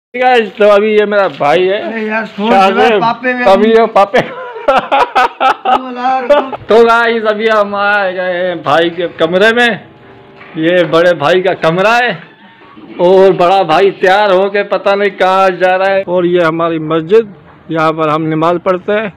Guys तो अभी ये मेरा भाई है अभी ये पापे तो गाइस अभी हम आए गए हैं भाई के कमरे में। ये बड़े भाई का कमरा है और बड़ा भाई तैयार होके पता नहीं कहाँ जा रहा है। और ये हमारी मस्जिद, यहाँ पर हम नमाज पढ़ते हैं।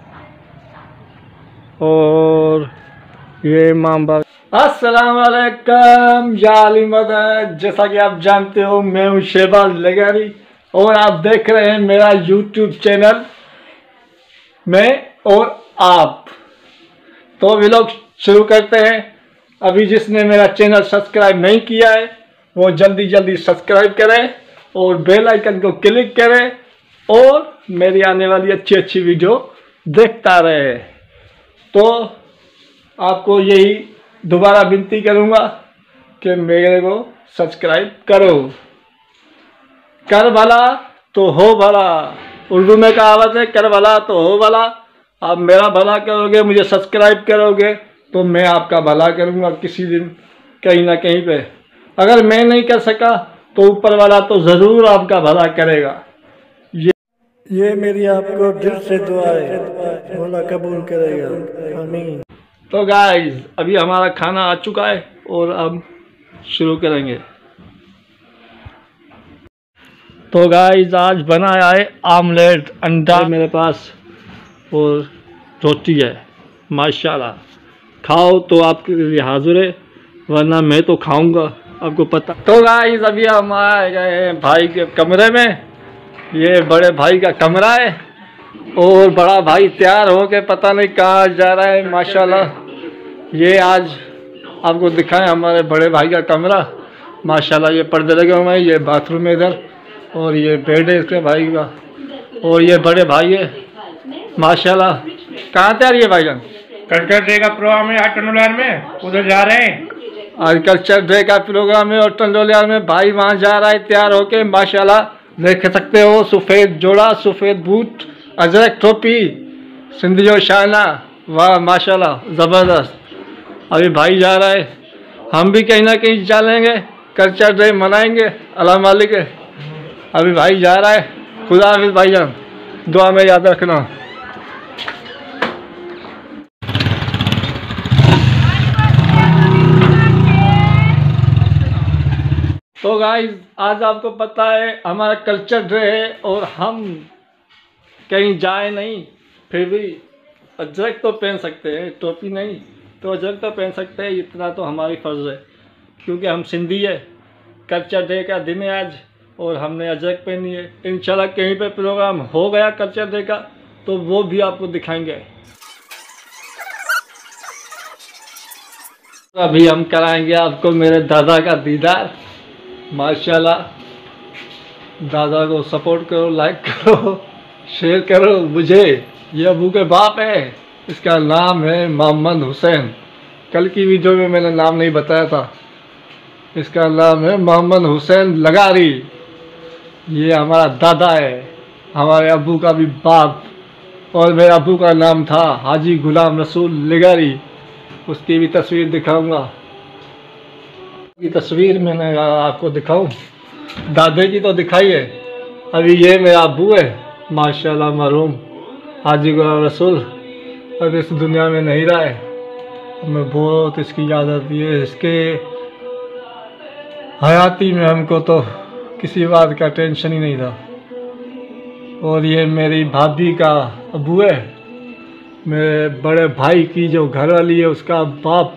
और ये इमाम बाग। अस्सलाम वालेकुम जाली मदद। जैसा कि आप जानते हो मैं हूँ शहबाज लगारी और आप देख रहे हैं मेरा YouTube चैनल में और आप। तो व्लॉग शुरू करते हैं। अभी जिसने मेरा चैनल सब्सक्राइब नहीं किया है वो जल्दी जल्दी सब्सक्राइब करें और बेल आइकन को क्लिक करें और मेरी आने वाली अच्छी अच्छी वीडियो देखता रहे। तो आपको यही दोबारा विनती करूँगा कि मेरे को सब्सक्राइब करो। कर भला तो हो भला, उर्दू में कहावत है, कर भला तो हो भला। आप मेरा भला करोगे, मुझे सब्सक्राइब करोगे तो मैं आपका भला करूँगा किसी दिन कहीं ना कहीं पे। अगर मैं नहीं कर सका तो ऊपर वाला तो ज़रूर आपका भला करेगा। ये मेरी आपको दिल से दुआ है, मौला कबूल करेगा, आमीन। तो गाइस अभी हमारा खाना आ चुका है और अब शुरू करेंगे। तो गाइस आज बनाया है आमलेट, अंडा मेरे पास और रोटी है। माशाल्लाह खाओ तो आपके लिए हाजिर है, वरना मैं तो खाऊंगा, आपको पता। तो गाइस अभी हम आए गए हैं भाई के कमरे में। ये बड़े भाई का कमरा है और बड़ा भाई तैयार होके पता नहीं कहाँ जा रहा है। माशाल्लाह ये आज आपको दिखाएं हमारे बड़े भाई का कमरा। माशाल्लाह ये पर्दे लगे हुए हैं, ये बाथरूम है इधर और ये बेड है इसके भाई का। और ये बड़े भाई है माशाल्लाह। कहाँ तैयार है भाईजान? कल्चर डे का प्रोग्राम है आज टंडोलियार में, उधर जा रहे हैं। आज कल्चर डे का प्रोग्राम है और टंडोलियार में भाई वहाँ जा रहा है तैयार होके। माशाल्लाह देख सकते हो, सफ़ेद जोड़ा, सफ़ेद बूट, अजरक टोपी, सिंधियो शाना, वाह माशाल्लाह ज़बरदस्त। अभी भाई जा रहा है, हम भी कहीं ना कहीं चलेंगे, कल्चर डे मनाएंगे अल्लाह मालिक है। अभी भाई जा रहा है। खुदा हाफिज़ भाईजान, दुआ में याद रखना। तो गाइस आज आपको पता है हमारा कल्चर डे है और हम कहीं जाए नहीं, फिर भी अजरक तो पहन सकते हैं, टोपी नहीं तो अजरक तो पहन सकते हैं। इतना तो हमारी फ़र्ज़ है क्योंकि हम सिंधी है। कल्चर डे का दिन है आज और हमने अजरक पहनी है। इंशाल्लाह कहीं पे प्रोग्राम हो गया कल्चर डे का तो वो भी आपको दिखाएंगे। अभी हम कराएंगे आपको मेरे दादा का दीदार। माशाल्लाह दादा को सपोर्ट करो, लाइक करो, शेयर करो। मुझे ये अबू के बाप है, इसका नाम है मोहम्मद हुसैन। कल की वीडियो में मैंने नाम नहीं बताया था, इसका नाम है मोहम्मद हुसैन लगारी। ये हमारा दादा है, हमारे अबू का भी बाप। और मेरे अबू का नाम था हाजी गुलाम रसूल लगारी। उसकी भी तस्वीर दिखाऊंगा। की तस्वीर मैंने आपको दिखाऊं, दादे की तो दिखाई है। अभी ये मेरा अबू है माशाल्लाह मरहूम हाजी गुलाम रसूल, अब इस दुनिया में नहीं रहा है। हमें बहुत इसकी याद आती है। इसके हयाती में हमको तो किसी बात का टेंशन ही नहीं था। और ये मेरी भाभी का अबू है, मेरे बड़े भाई की जो घरवाली है उसका बाप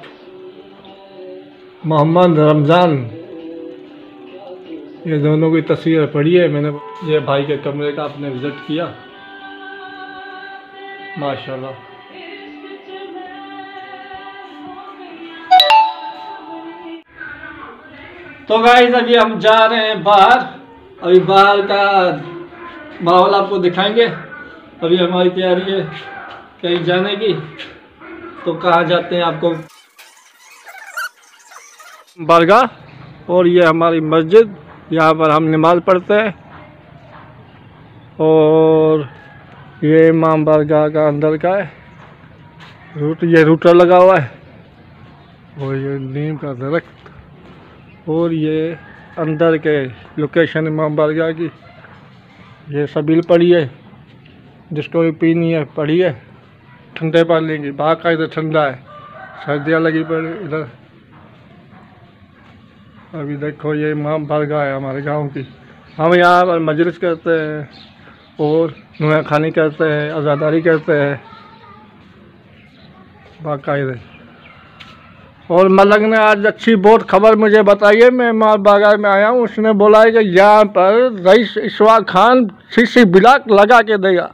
मोहम्मद रमज़ान। ये दोनों की तस्वीर पड़ी है मैंने। ये भाई के कमरे का आपने विज़िट किया माशाल्लाह। तो गाइस अभी हम जा रहे हैं बाहर। अभी बाहर का माहौल आपको दिखाएंगे। अभी हमारी तैयारी है कहीं जाने की, तो कहाँ जाते हैं आपको बारगाह। और ये हमारी मस्जिद, यहाँ पर हम नमाज पढ़ते हैं। और ये इमाम बारगाह का अंदर का है ये रूटर लगा हुआ है और ये नीम का दरख्त। और ये अंदर के लोकेशन इमाम बारगाह की। ये सबील पड़ी है, जिसको भी पीनी है पड़ी है, ठंडे पानी लेंगे। बाहर का इधर ठंडा है, सर्दियाँ लगी पड़ी इधर। अभी देखो ये इमाम बारगाह है हमारे गांव की। हम यहाँ पर मजलिस करते हैं और नुआ खानी करते हैं, आज़ादारी करते हैं बाकायदे। और मलंग ने आज अच्छी बहुत खबर मुझे बताई है। मैं इमाम बारगाह में आया हूँ, उसने बोला है कि यहाँ पर रईस इशफाक खान सीसी ब्लॉक लगा के देगा।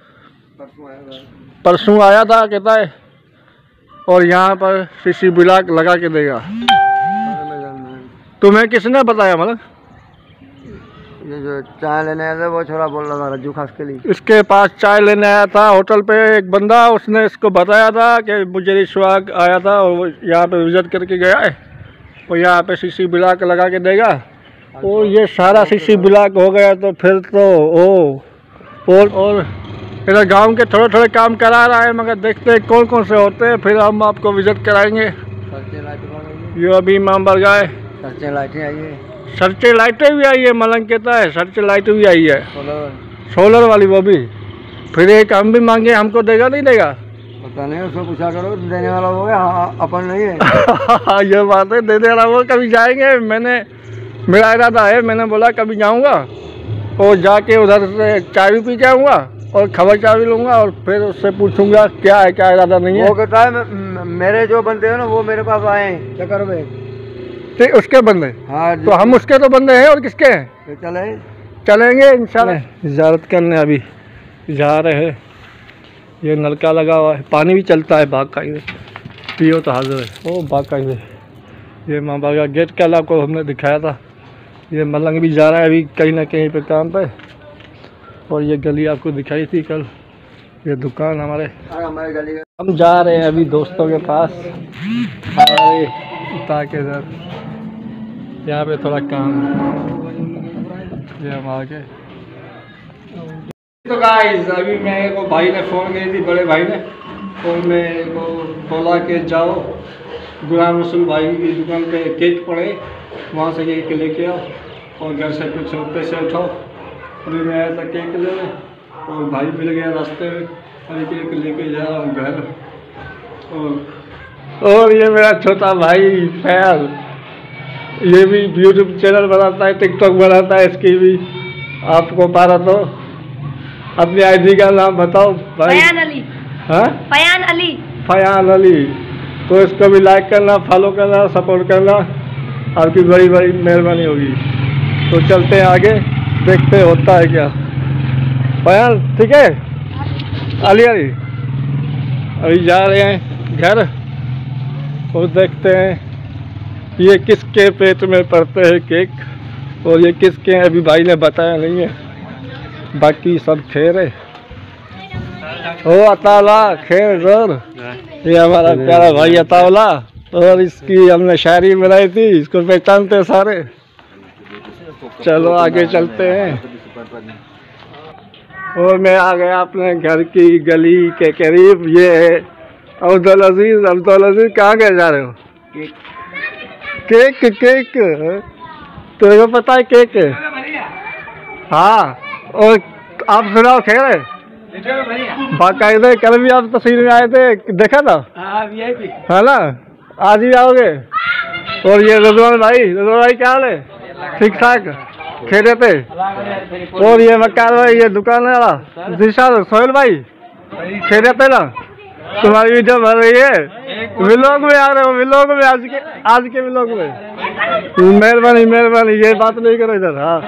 परसों आया था कहता है, और यहाँ पर सीसी ब्लॉक लगा के देगा। तुम्हें किसने बताया? मतलब ये जो चाय लेने आया था वो छोरा बोल रहा था रज्जू खास के लिए। इसके पास चाय लेने आया था होटल पे एक बंदा, उसने इसको बताया था कि मुझे इशफाक आया था और वो यहाँ पे विजिट करके गया है और यहाँ पे सीसी ब्लॉक लगा के देगा। और ये सारा सीसी ब्लॉक हो गया तो फिर तो और इधर गांव के थोड़े थोड़े काम करा रहा है, मगर देखते हैं कौन कौन से होते हैं, फिर हम आपको विजिट कराएंगे। ये अभी इमाम बारगाह है। लाइटें आई है, सर्चे लाइटें भी आई है, मलंग कहता है सर्चे लाइटें भी आई है, सोलर वाली वो भी। फिर एक हम भी मांगे, हमको देगा नहीं देगा? पता नहीं, उसको पूछा करो, देने वाला वो है, अपन नहीं है। ये बात है, देने वाला वो। कभी जाएंगे, मेरा इरादा है, मैंने बोला कभी जाऊंगा और जाके उधर से चाय भी पी के आऊँगा और खबर चाय भी लूँगा और फिर उससे पूछूंगा क्या है क्या इरादा नहीं है। वो कहता है मेरे जो बंदे हैं ना वो मेरे पास आए हैं चक्कर में। तो उसके बंदे? हाँ, तो हम उसके तो बंदे हैं, और किसके हैं? तो चलेंगे इंशाल्लाह। इजारत करने अभी जा रहे हैं। ये नलका लगा हुआ है, पानी भी चलता है बाकायदे, पियो तो हाजिर है। ओ बाकायदे ये माँ बाबा गेट का आपको हमने दिखाया था। ये मलंग भी जा रहा है अभी कहीं ना कहीं पे काम पे। और ये गली आपको दिखाई थी कल, ये दुकान हमारे गली। हम जा रहे हैं अभी दोस्तों के पास, ताकि सर यहाँ पे थोड़ा काम ये हम आगे। तो गाइस अभी मेरे को भाई ने फ़ोन की थी, बड़े भाई ने, और मेरे को बोला कि जाओ गुलाम रसूल भाई की दुकान पे केक पड़े, वहाँ से केक लेके आओ और घर से कुछ पैसे उठाओ। अभी मैं आया था केक लेने और भाई मिल गया रास्ते में, अभी केक लेके जा रहा हूँ घर। और ये मेरा छोटा भाई फैल, ये भी यूट्यूब चैनल बनाता है, टिकटॉक बनाता है, इसकी भी आपको पारा तो अपनी आईडी का नाम बताओ भाई। फयान अली। हाँ, फयान अली। फयान अली। तो इसको भी लाइक करना, फॉलो करना, सपोर्ट करना, आपकी बड़ी बड़ी मेहरबानी होगी। तो चलते हैं आगे, देखते हैं होता है क्या। फयान ठीक है, अली अभी जा रहे हैं घर और देखते हैं ये किसके पेट में पड़ते हैं केक, और ये किसके हैं अभी भाई ने बताया नहीं है। बाकी सब खैर है। ओ अताउला खैर जोर, ये हमारा प्यारा भाई अताउला, और इसकी हमने शायरी बनाई थी, इसको पहचानते हैं सारे। चलो आगे चलते हैं। और मैं आ गया अपने घर की गली के करीब। ये है अब्दुल अजीज कहाँ गए जा रहे हो? केक तो पता है केक? हाँ, और आप सुनाओ खैर है? बाकायदे कल भी आप तस्वीर में आए थे, देखा था? है ना, आज भी आओगे? और ये रजवान भाई क्या हाल है? ठीक ठाक खैरियत है? और ये मक्कार भाई, ये दुकान वाला दिशाद सोहेल भाई खैरियत है ना? तुम्हारी वीडियो बन रही है, व्लॉग में आ रहे हो, व्लॉग में आज के व्लॉग में। मेहरबानी ये बात नहीं करो इधर। हाँ,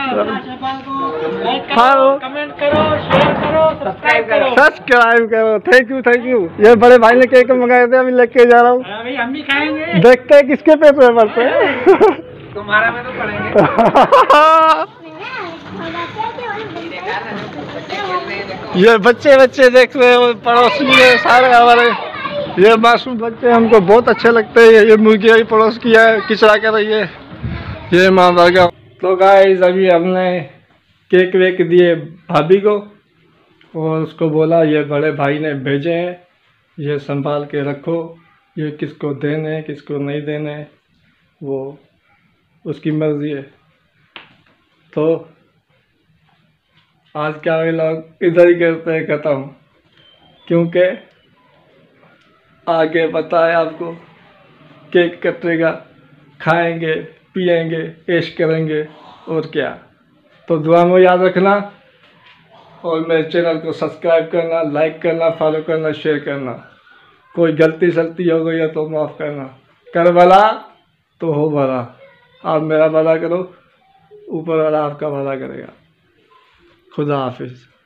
कमेंट करो, शेयर करो, सब्सक्राइब करो। Thank you. ये बड़े भाई ने केक मंगाए थे, अभी लेके जा रहा हूँ। हम भी खाएंगे, देखते हैं किसके पेट में पड़ते हैं। तुम्हारा में तो पड़ेंगे। ये बच्चे देख रहे हो, पड़ोसी है सारे हमारे, ये मासूम बच्चे हमको बहुत अच्छे लगते हैं। ये मुर्गी ही पड़ोस की है, किचड़ा कर रही है। ये माँ बागा। तो गाइस अभी हमने केक वेक दिए भाभी को और उसको बोला ये बड़े भाई ने भेजे हैं, ये संभाल के रखो, ये किसको देने हैं किसको नहीं देने हैं वो उसकी मर्जी है। तो आज का व्लॉग इधर ही करते हैं ख़त्म, क्योंकि आगे पता है आपको, केक कटेगा, खाएंगे, पिएंगे, ऐश करेंगे और क्या। तो दुआ में याद रखना और मेरे चैनल को सब्सक्राइब करना, लाइक करना, फॉलो करना, शेयर करना। कोई गलती सलती हो गई है तो माफ़ करना। कर भला तो हो भला। आप मेरा भला करो, ऊपर वाला आपका भला करेगा। खुदा हाफिज़।